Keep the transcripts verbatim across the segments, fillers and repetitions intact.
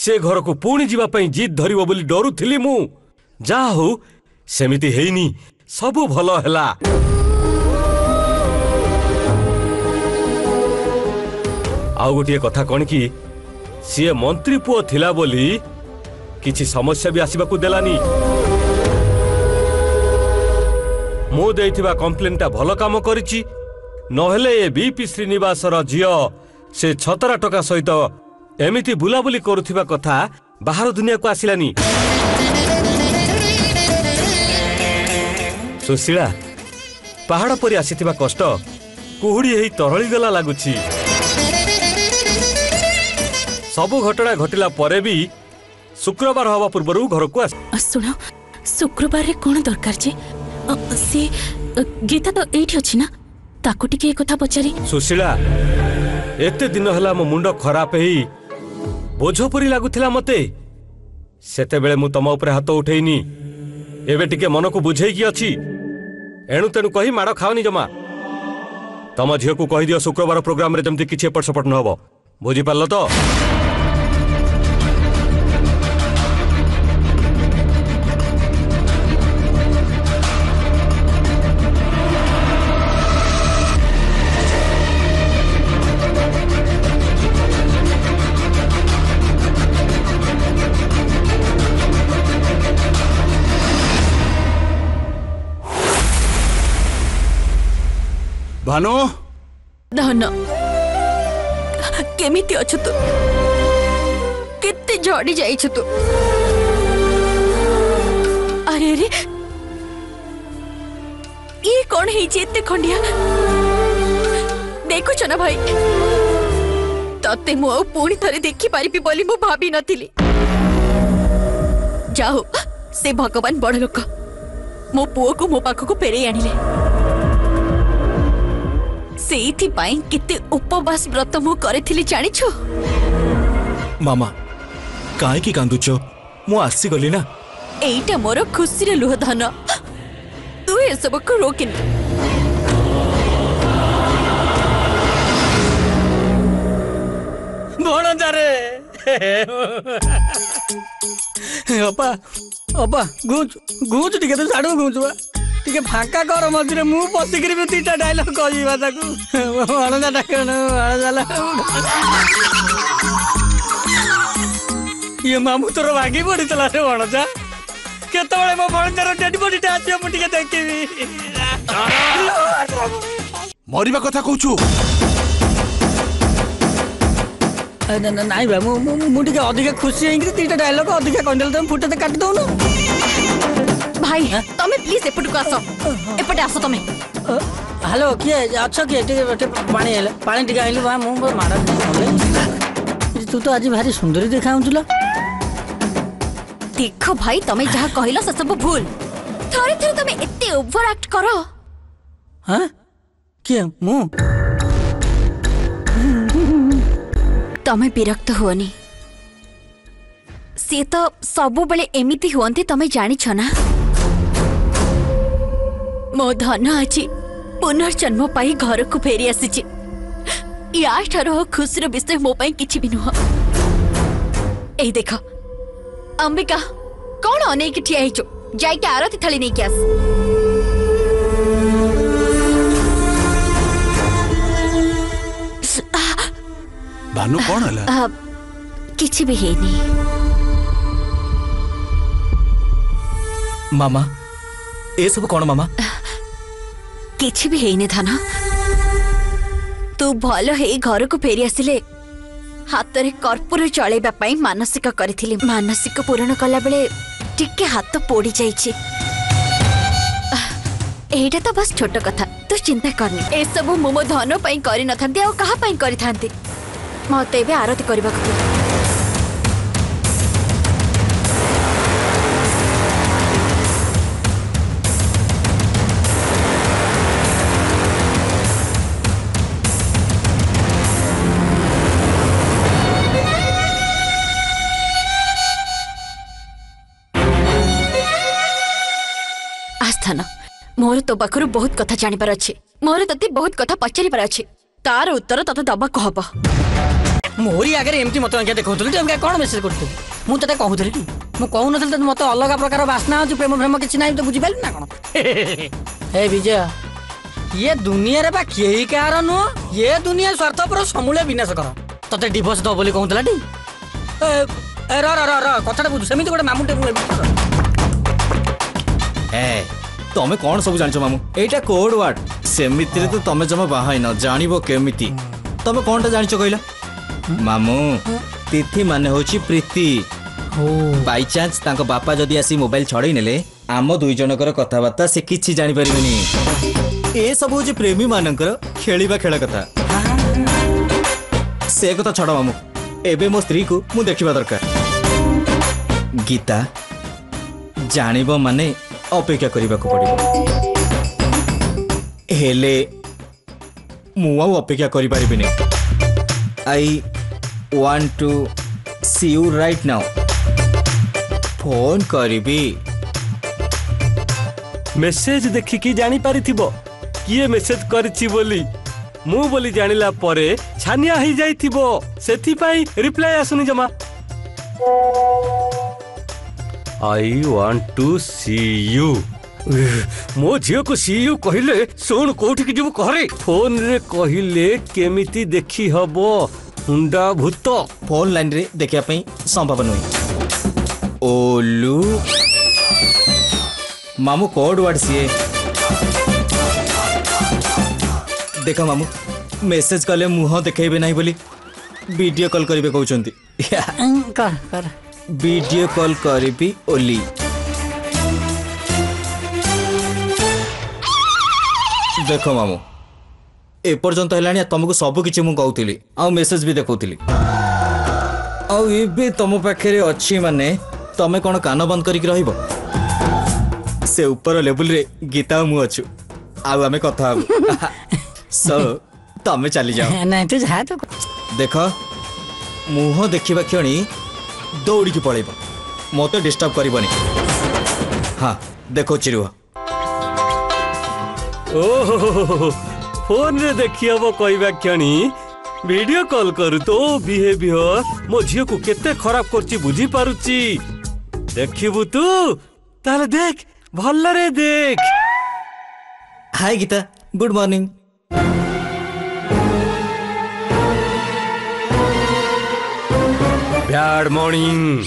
से घर को पुणी जीवाई जिद धरिबो बोली डरुथिली मु। जा हो सेमिति हेइनी, सबु भलो हैला। आउ गोटे कथा कौन कि सी मंत्री पुओ थिला बोली किछि समस्या भी आसबाकू देलानी। मु देइथिबा कंप्लेनटा भलो काम करिछि, नहेले ए बीपी श्रीनिवासर झियो से छतरा टका सहित एमिति बुलाबुली करुथिबा कथा बाहर दुनिया को आसिलानी। सुशीला पहाड़ पर आसीथिबा कष्ट कुहुड़ी हेई तरली गला लागुछि। सबु घटना घटिला परे भी शुक्रवार हवा पूर्व घर को आस। सुनो शुक्रवार रे कोन दरकार जे से गीता तो एठी अछि ना, ताको टिके ए कथा पचारी। सुशीला एते दिन हला मो मुंड खराब हेई बोझ परी लागुथिला मते, सेते बेले मु तम ऊपर हाथ उठेइनी। एबे टिके मन को बुझेई की अछि, एणु तेणु कही माड़ खाओनी जमा। तम झियो को कहि दियो शुक्रवार प्रोग्राम रे जमती किछि एपट सपट न हबो, बुझी पारलो तो? भानु धन केमिति अछ तू? केते झड़ी जाइछ तू? अरे अरे ये कौन है एते खंडिया? देखो ना भाई, तते मु पुणी थरे देखि पारिबी बोली मु भाबी नथिली। जाओ से भगवान बड़ लोक मो पुओ को मो पाख को फेरे आनिले। सेइथि पाई किते उपवास व्रत मु करेथिली जानिछो? मामा काहे की कांदुचो? मु आसी गली ना। एइटा मोर खुशी रे लुह धन, तू ए सब को रोकिन। बण जारे अपा अपा गुंज गुंज टिके तो साडू गुंजवा टिके फाका कर मझे मु पसिकरी भी तीटा डायलॉग कहबा ताकू अणजा डाकण अणजाला ये मामू तोर भागी पड़ीला रे अणजा केतबळे मो बणजार डेड बॉडी टा आसी मु टिके देखिबी मरिबा कथा कहूछु नाई बा मु टिके अधिक खुशी हेंगी तीटा डायलॉग अधिक कंडेल तुम फुटे काट दउनो भाई तमे प्लीज एपट को आसो एपट आसो तमे। हेलो किए अच्छा किए टिके पानी हेले पानी टिके आइलु बा मु मारा तू तो आज भारी सुंदरी देखाउछला। देखो भाई तमे जहा कहिलो से सब भूल, थरे थरे तमे एते ओवर एक्ट करो। हां किए मु तमे विरक्त हुअनी, से तो सबु बेले एमिति हुअंती तमे जानि छ ना। मो धन आछि पुनर्जन्म पाई घर को फेरी आसीछि, या ठारो खुशीर विषय मो पाई किछि भी नुह। एई देखो अंबिका कौन अनेक ठिया हिचो, जाई के आरती थाली नै के आस। भानु कौन हला? किछि भी हेनी मामा। ए सब कौन मामा? किछि भी हेनी धन, तू भलो हे घर को फेरी आसिले हाथ रे कर्पूर चलेबा पई मानसिक करिथिली। मानसिक पूर्ण कला बेले टिके हाथ पोड़ी जाइछि। एटा तो बस छोट कथा, तू चिंता करनी। ए सब मो मो धन पई करि नथांती आ कहा पई करि थांती। मते एबे आरती करबा को आस्थान मोर तो पाखरु बहुत कथा जानिबार अछि। मोर तते बहुत कथा पचारिबार अछि, तार उत्तर तते दबा कहब। मोरी आगे एमती मत आज्ञा देखौथली तू कौन मेसेज करथली मु तते कहूथली कि मु कहूनथली त मते अलग प्रकार बासना होची प्रेम प्रेम किछि नाही तो बुझि पाइल ना कोन हे विजय ये दुनिया रे बा केही कार नु ये दुनिया स्वार्थ पर समूले विनाश कर तते डिवोर्स दो बोली कहूतला टी ए र र र कथाटा बुझ सेमिति गोटे मामुटे मु ए तमे कौन सब जानछ मामू एटा कोड वर्ड सेमिति रे तो तमे जमा बाहाई न जानिबो केमिति तमे कोनटा जानछ कहिला मामू तिथि माने होची प्रीति बाई चांस तांको बापा जदि आसी मोबाइल छड़ई नेले आम दुई जनकर कथाबार्ता से किछि जानि परिबेनी ए सब होची प्रेमी मानकर खेलिबा खेला कथा से कथा छड़ मामू एबे मो स्त्री को मु देखिबा दरकार गीता जानिबो माने अपेक्षा करने को पड़े हेले मुआउ अपेक्षा करि परिबिनी I want to see you right now phone करिबी मेसेज देखि कि जानि पारिथिबो किए मेसेज करछि बोली मु बोली जानिला परे छानिया ही जाइथिबो सेथि पई रिप्लाई आसुनी जमा I want to see you मो झियो को सी यू कहले सुन कोठी कि जीव कहरे फोन रे कहले केमिति देखि हबो हुंडा भूत फोन लाइन रे देखिया पई संभव नही ओलू मामू कोड वर्ड सिए देखो मामू मेसेज कले मुह देखेबे नाही बोली वीडियो कॉल करिवे कहउचंती कर कर वीडियो कॉल करिबी ओली देखो मामू ए पर्यंत हेलानी तुमको सब किछि मु कहउतिली आ मेसेज भी देखौतिली आ एबे तुम पाखरे अछि माने तमे कोन कान बंद करिक रहिबो से ऊपर लेवल रे गीता मु अछु आ हमें कथा हबो सो तमे चली जाओ नहीं तो जा तो देखो मुह देखिबा क्षणी दौड़ी की पड़ेब मत डिस्टर्ब करबनी हाँ देखो चिरुह ओहो फोन रे देखि हबो कहबा क्षणी वीडियो कॉल करू तो बिहेवियर मो झियो को केते खराब करछि बुझी पारुछि देखिबु तू ताले देख भल्ला रे देख hi Gita good morning bad morning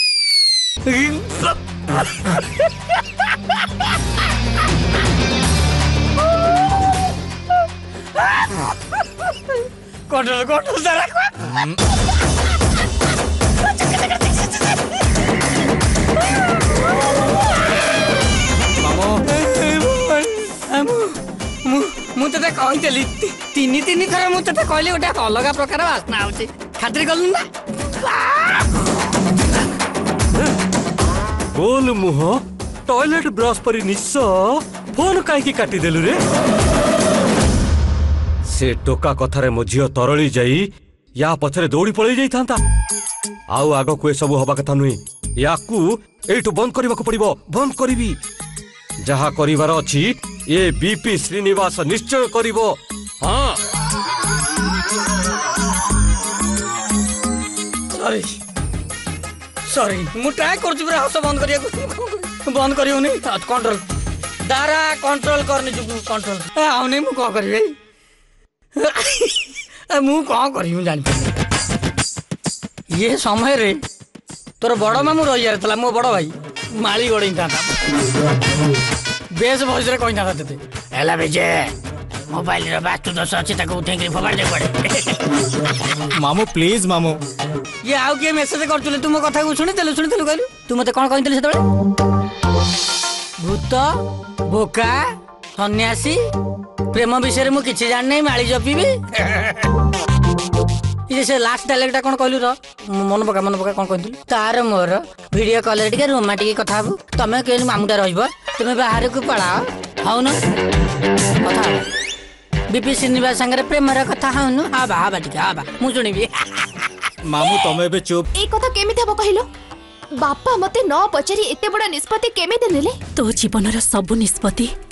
control control जरा मु तते कहली तीन तीन थर मु तते कहली गोटे अलग प्रकार वासना आउची खातिर गलु ना गोल मुह टॉयलेट ब्रश परी निस्स फोन काईकी काटी देलु रे से टोका कथारे मो झियो तरली जाई या पछरे दौड़ी पळई जाई थांता आउ आगो को सब हबा कथा नुई याकू एठु बंद करबा को पड़िबो बंद करबी जहा करिवार अछि ए बीपी श्रीनिवास निश्चय करिवो हां सॉरी सॉरी मु ट्राई करछु पूरा हस बंद करिया बंद करियो नै कंट्रोल दारा कंट्रोल करनी छु कंट्रोल आउ नै मु को करबे मु को करियो जान ये समय रे तोर बड़ मामू रही यार तला मो बड़ भाई माली गड़ई था बेस भोज रे कहि ना तते एला बेजे मोबाइल रे बातु दस अछि ताको उठे के फोबाड़ दे पड़े मामू प्लीज मामू ये आउ के मेसेज करतुले तुम कथा को सुनि तेलु सुनि तेलु कहलु तू मते कोन कहितले सेतबे भूत बोका सन्यासी प्रेम विषय रे मु किछि जान नै माली जपीबी ये से लास्ट डायलॉग कोन कहलु र मन पका मन पका कोन कहलु तार मोर वीडियो कॉल रे टिके रोमांटिक कथा हबु तमे केन मामुटा रहइबो तमे बाहर को पळाओ हाउ न कथा बीपी श्रीनिवास संगे प्रेम रे कथा हाउ न हा बा बा टिके हा बा मु सुनिबी मामू तमे बे चुप ए कथा केमिति हबो कहिलो बापा मते न पचारी एते बडा निष्पत्ति केमिति नेले तो जीवन सब निष्पत्ति